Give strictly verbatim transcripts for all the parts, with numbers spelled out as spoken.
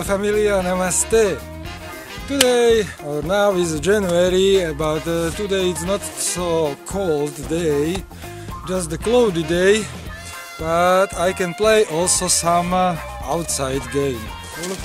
Hola familia, namaste. Today or now is January, but uh, today it's not so cold day, just a cloudy day, but I can play also some uh, outside game. Oh, look.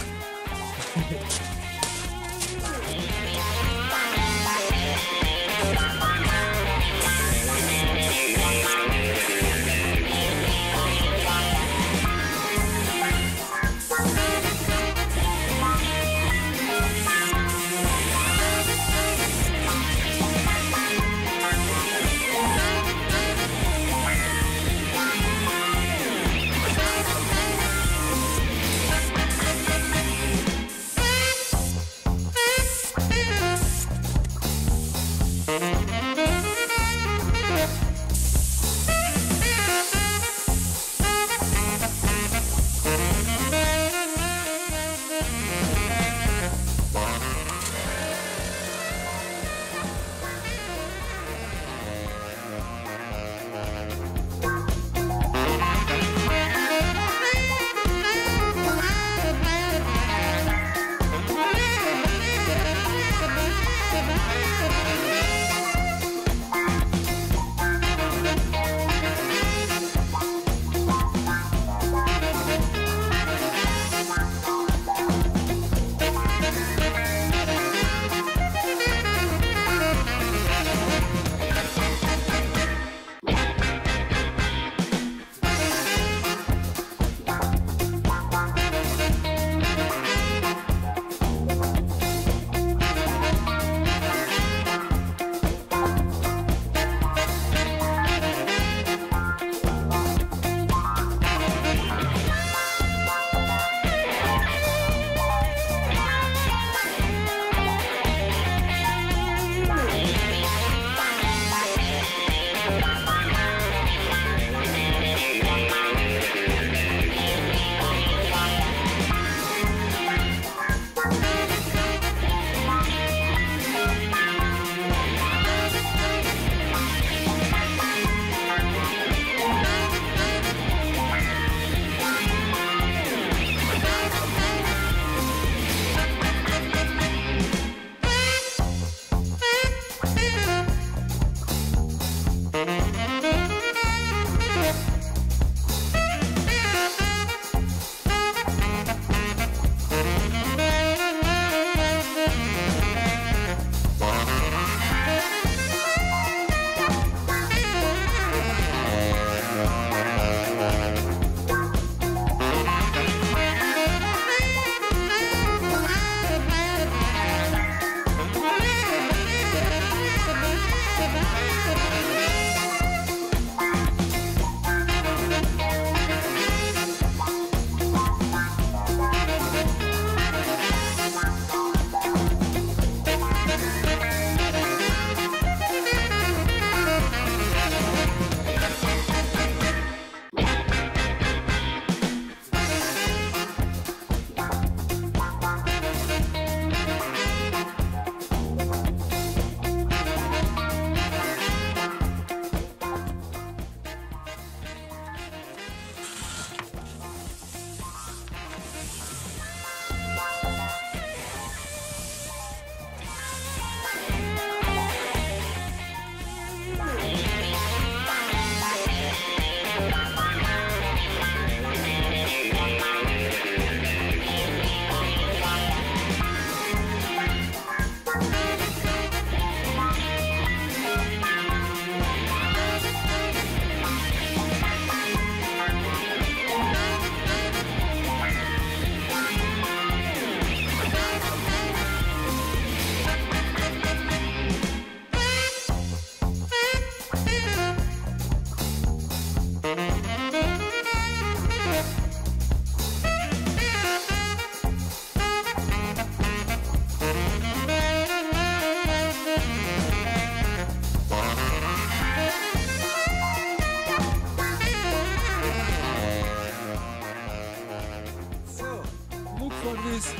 This,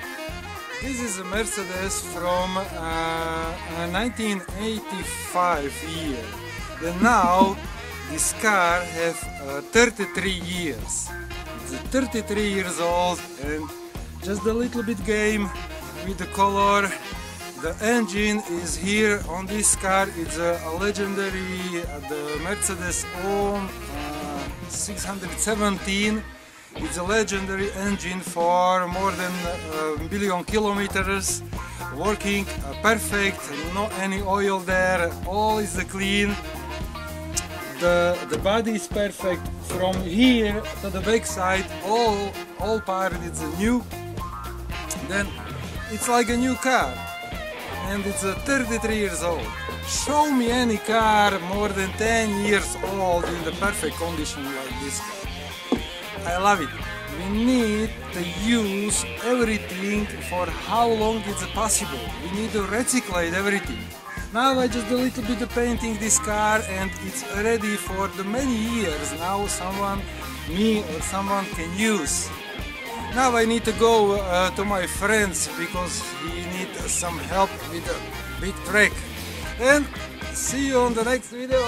this is a Mercedes from uh, a nineteen eighty-five year. And now this car have uh, thirty-three years. It's thirty-three years old, and just a little bit game with the color. The engine is here on this car. It's a, a legendary uh, the Mercedes O M uh, six seventeen. It's a legendary engine for more than a billion kilometers, working uh, perfect, no any oil there, all is clean. The, the body is perfect from here to the back side, all, all part is new. Then it's like a new car, and it's uh, thirty-three years old. Show me any car more than ten years old in the perfect condition like this car. I love it. We need to use everything for how long it's possible. We need to recycle everything. Now I just a little bit of painting this car and it's ready for the many years. Now someone, me or someone can use. Now I need to go uh, to my friends because he needs some help with a big track. And see you on the next video.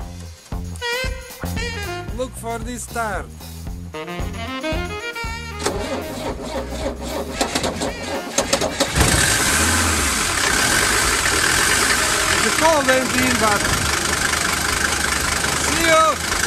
Look for this start. It's a cold engine, but see you!